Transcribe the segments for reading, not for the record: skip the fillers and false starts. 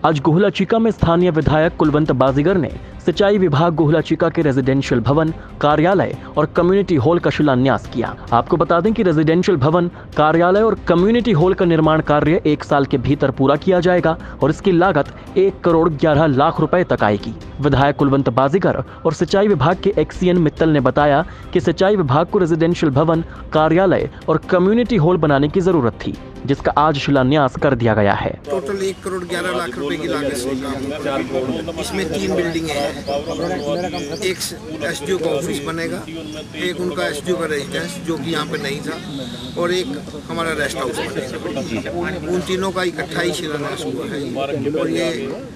आज गुहलाचीका में स्थानीय विधायक कुलवंत बाजीगर ने सिंचाई विभाग गुहलाचीका के रेजिडेंशियल भवन, कार्यालय और कम्युनिटी हॉल का शिलान्यास किया। आपको बता दें कि रेजिडेंशियल भवन, कार्यालय और कम्युनिटी हॉल का निर्माण कार्य 1 साल के भीतर पूरा किया जाएगा और इसकी लागत 1 करोड़ 11 लाख रुपए तक आएगी। विधायक कुलवंत बाजीगर और सिंचाई विभाग के एक्सीएन मित्तल ने बताया कि सिंचाई विभाग को रेजिडेंशियल भवन, कार्यालय और कम्युनिटी हॉल बनाने की जरूरत थी, जिसका आज शिलान्यास कर दिया गया है। टोटल 1 करोड़ 11 लाख रुपए की लागत से काम। इसमें 3 बिल्डिंगें हैं। एक एसडीओ का ऑफिस बनेगा, एक उनका एसडीओ का रेजिडेंस जो कि यहाँ पे नहीं था, और एक हमारा रेस्ट हाउस बनेगा। उन तीनों का इकट्ठा ही शिलान्यास हुआ है और ये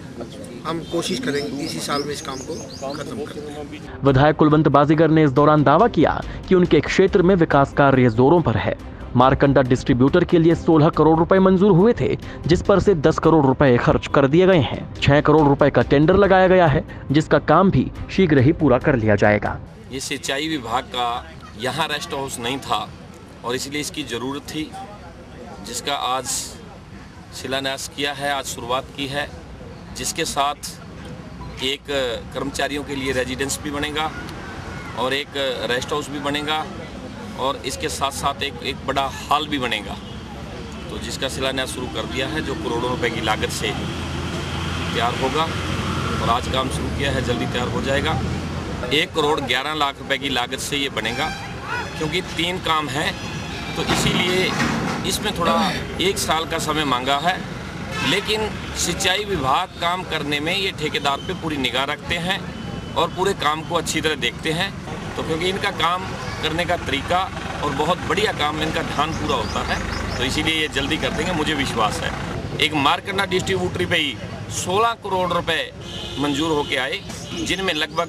हम कोशिश करेंगे इसी साल में इस काम को खत्म करें। विधायक कुलवंत बाजीगर ने इस दौरान दावा किया कि उनके क्षेत्र में विकास कार्य जोरों पर है। मारकंडा डिस्ट्रीब्यूटर के लिए 16 करोड़ रुपए मंजूर हुए थे, जिस पर से 10 करोड़ रुपए खर्च कर दिए गए हैं। 6 करोड़ रुपए का टेंडर लगाया गया है, जिसका काम भी शीघ्र ही पूरा कर लिया जाएगा। ये सिंचाई विभाग का यहाँ रेस्ट हाउस नहीं था और इसलिए इसकी ज़रूरत थी, जिसका आज शिलान्यास किया है, आज शुरुआत की है, जिसके साथ एक कर्मचारियों के लिए रेजिडेंस भी बनेगा और एक रेस्ट हाउस भी बनेगा और इसके साथ साथ एक बड़ा हॉल भी बनेगा, तो जिसका शिलान्यास शुरू कर दिया है, जो करोड़ों रुपए की लागत से तैयार होगा और आज काम शुरू किया है, जल्दी तैयार हो जाएगा। 1 करोड़ 11 लाख रुपए की लागत से ये बनेगा, क्योंकि 3 काम हैं, तो इसीलिए इसमें थोड़ा 1 साल का समय मांगा है। लेकिन सिंचाई विभाग काम करने में ये ठेकेदार पे पूरी निगाह रखते हैं और पूरे काम को अच्छी तरह देखते हैं, तो क्योंकि इनका काम करने का तरीका और बहुत बढ़िया काम इनका ध्यान पूरा होता है, तो इसीलिए ये जल्दी कर देंगे, मुझे विश्वास है। एक मारकंडा डिस्ट्रीब्यूटरी पे ही 16 करोड़ रुपए मंजूर होके आए, जिनमें लगभग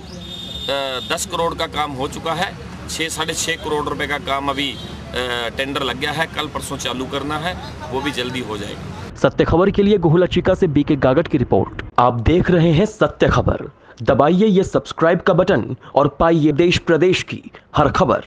10 करोड़ का काम हो चुका है। 6-6.5 करोड़ रुपए का काम अभी टेंडर लग गया है, कल परसों चालू करना है, वो भी जल्दी हो जाएगा। सत्य खबर के लिए गुहलाचीका से बीके गागट की रिपोर्ट। आप देख रहे हैं सत्य खबर। दबाइए ये सब्सक्राइब का बटन और पाइए देश प्रदेश की हर खबर।